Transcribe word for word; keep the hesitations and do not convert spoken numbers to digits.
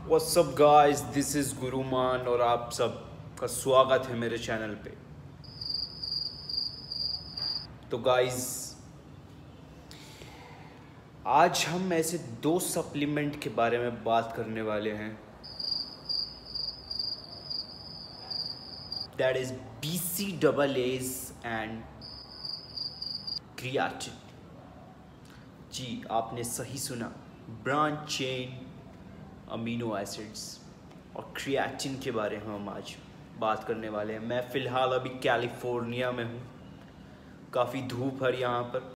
What's up guys, this is Guruman और आप सब का स्वागत है मेरे चैनल पे। तो गाइस, आज हम ऐसे दो सप्लीमेंट के बारे में बात करने वाले हैं, that is B C double A and creatine. जी, आपने सही सुना, ब्रांच चेन अमीनो एसिड्स और क्रिएटिन के बारे में हम आज बात करने वाले हैं। मैं फ़िलहाल अभी कैलिफोर्निया में हूँ, काफ़ी धूप है यहाँ पर,